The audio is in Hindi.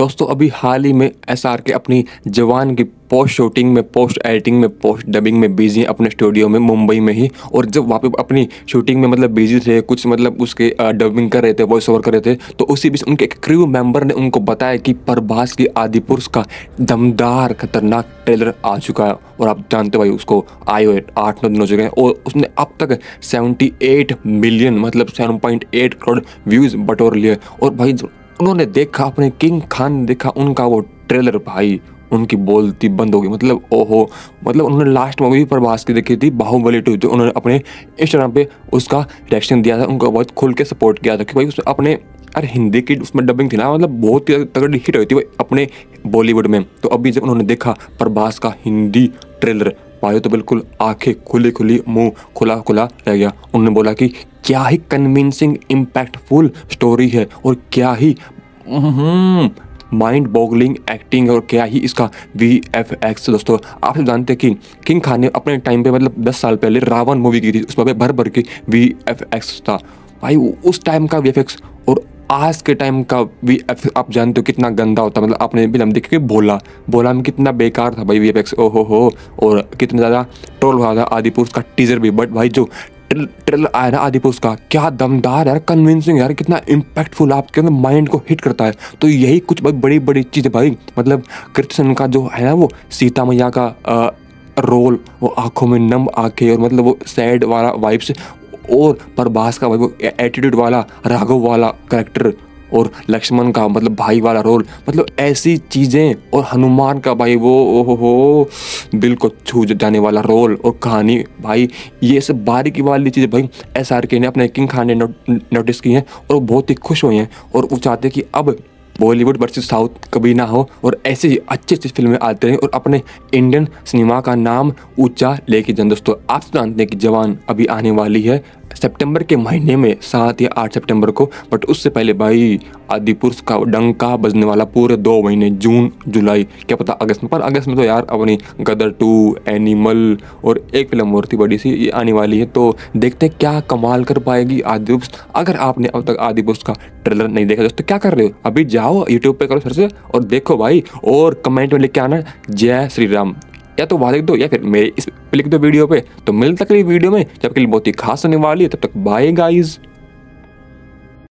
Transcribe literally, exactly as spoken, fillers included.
दोस्तों अभी हाल ही में एस आर के अपनी जवान की पोस्ट शूटिंग में, पोस्ट एडिटिंग में, पोस्ट डबिंग में बिजी हैं अपने स्टूडियो में मुंबई में ही। और जब वहाँ पे अपनी शूटिंग में मतलब बिजी थे, कुछ मतलब उसके डबिंग कर रहे थे, वॉइस ओवर कर रहे थे, तो उसी बीच उनके एक क्रू मेंबर ने उनको बताया कि प्रभास की आदिपुरुष का दमदार खतरनाक ट्रेलर आ चुका है। और आप जानते भाई उसको आए हुए आठ नौ दिन हो चुके हैं और उसने अब तक अठहत्तर मिलियन मतलब सात पॉइंट आठ करोड़ व्यूज़ बटोर लिए। और भाई उन्होंने देखा, अपने किंग खान ने देखा उनका वो ट्रेलर, भाई उनकी बोलती बंद हो गई। मतलब ओहो, मतलब उन्होंने लास्ट मूवी प्रभास की देखी थी बाहुबली टू, जो उन्होंने अपने इंस्टाग्राम पे उसका रिएक्शन दिया था, उनको बहुत खुल के सपोर्ट किया था कि भाई उसने अपने, अरे हिंदी की उसमें डबिंग थी ना, मतलब बहुत ही तगड़ी हिट हुई थी भाई अपने बॉलीवुड में। तो अभी जब उन्होंने देखा प्रभास का हिंदी ट्रेलर, भाई तो बिल्कुल आंखें खुली खुली, मुंह खुला खुला रह गया। उन्होंने बोला कि क्या ही कन्विंसिंग इम्पैक्टफुल स्टोरी है और क्या ही माइंड बॉगलिंग एक्टिंग और क्या ही इसका वी एफ एक्स। दोस्तों आप जानते हैं कि किंग खान ने अपने टाइम पे मतलब दस साल पहले रावण मूवी की थी, उसमें भर भर के वी एफ एक्स था भाई। उस टाइम का वी एफ एक्स और आज के टाइम का वी एफ आप जानते हो कितना गंदा होता है। मतलब आपने फिल्म देखी बोला बोला में कितना बेकार था भाई वी एफ एक्स, ओहो हो, और कितना ज़्यादा ट्रोल हुआ था आदिपुरुष का टीजर भी। बट भाई जो ट्रेलर आया ना आदिपुरुष का, क्या दमदार यार, कन्विंसिंग यार, कितना इम्पैक्टफुल, आपके अंदर माइंड को हिट करता है। तो यही कुछ भाई बड़ी बड़ी चीज़ें भाई, मतलब कृष्ण का जो है ना वो सीता मैया का आ, रोल, वो आंखों में नम आंखें और मतलब वो सैड वाला वाइब्स, और प्रभास का भाई वो एटीट्यूड वाला राघव वाला कैरेक्टर, और लक्ष्मण का मतलब भाई वाला रोल, मतलब ऐसी चीज़ें, और हनुमान का भाई वो ओहो हो दिल को छू जाने वाला रोल और कहानी, भाई ये सब बारीकी वाली चीज़ें भाई एस आर के ने अपने किंग खान ने नो, नोटिस की हैं और वो बहुत ही खुश हुए हैं। और वो चाहते हैं कि अब बॉलीवुड वर्सेस साउथ कभी ना हो और ऐसे ही अच्छी अच्छी फिल्में आते रहें और अपने इंडियन सिनेमा का नाम ऊंचा लेके जाएं। दोस्तों आप जानते हैं कि जवान अभी आने वाली है सितंबर के महीने में, सात या आठ सितंबर को। बट उससे पहले भाई आदिपुरुष का डंका बजने वाला पूरे दो महीने, जून जुलाई, क्या पता अगस्त में। पर अगस्त में तो यार अपनी गदर टू, एनिमल और एक फिल्म और थी बड़ी सी, ये आने वाली है। तो देखते हैं क्या कमाल कर पाएगी आदिपुरुष। अगर आपने अब तक आदिपुरुष का ट्रेलर नहीं देखा दोस्तों, क्या कर रहे हो, अभी जाओ यूट्यूब पे करो सर्च और देखो भाई, और कमेंट में लिख के आना जय श्री राम, या तो वहाँ लिख दो या फिर मेरे इस लिख दो वीडियो पे। तो मिलता है वीडियो में, जब के लिए बहुत ही खास होने वाली है। तब तक बाय गाइज।